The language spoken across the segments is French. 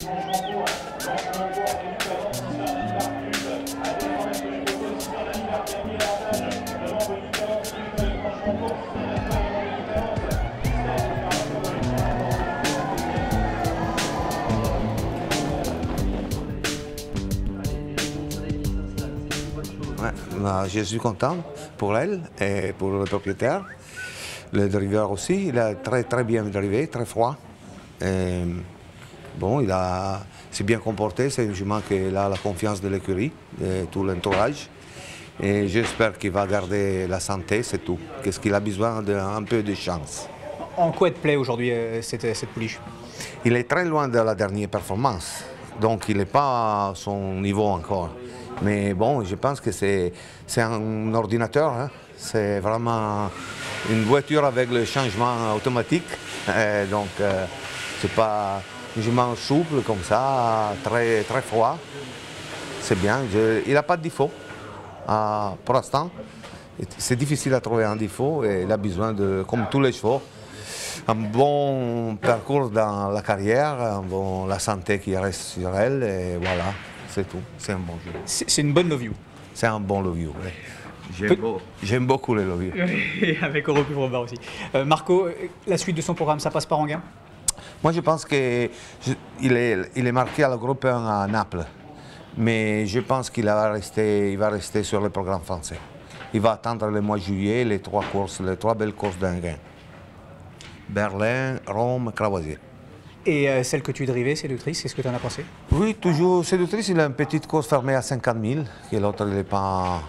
Ouais, bah, je suis content pour elle et pour le propriétaire. Le driver aussi, il a très bien drivé, très froid. Et, bon, s'est bien comporté, c'est un jument qui a la confiance de l'écurie, de tout l'entourage. Et j'espère qu'il va garder la santé, c'est tout. Qu'est-ce qu'il a besoin d'un peu de chance. En quoi elle te plaît aujourd'hui cette pouliche? Il est très loin de la dernière performance, donc il n'est pas à son niveau encore. Mais bon, je pense que c'est un ordinateur, hein. C'est vraiment une voiture avec le changement automatique. Donc c'est pas un jument souple comme ça, très froid. C'est bien, il n'a pas de défaut pour l'instant. C'est difficile à trouver un défaut et il a besoin de, comme tous les chevaux, un bon parcours dans la carrière, la santé qui reste sur elle, et voilà, c'est tout. C'est un bon jeu. C'est une bonne Love You. C'est un bon Love You, oui. J'aime beaucoup les Love You. Avec Europe Robert aussi. Marco, la suite de son programme, ça passe par Anguin? Moi, je pense qu'il est marqué à la groupe 1 à Naples. Mais je pense qu'il va rester sur le programme français. Il va attendre le mois de juillet, les trois belles courses d'Anguin. Berlin, Rome, Cravoisier. Et celle que tu drivais, séductrice, qu'est-ce que tu en as pensé? Oui, toujours séductrice. Il a une petite course fermée à 50 000, et l'autre, il n'est pas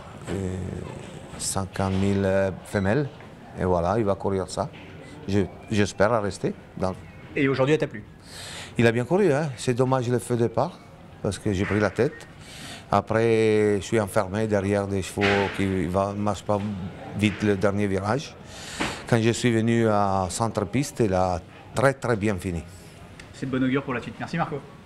50 000 femelles. Et voilà, il va courir ça. J'espère rester. Et aujourd'hui, elle t'a plu? Il a bien couru, hein. C'est dommage le feu de départ, parce que j'ai pris la tête. Après, je suis enfermé derrière des chevaux qui ne marchent pas vite le dernier virage. Quand je suis venu à centre-piste, il a très bien fini. C'est de bon augure pour la suite. Merci Marco.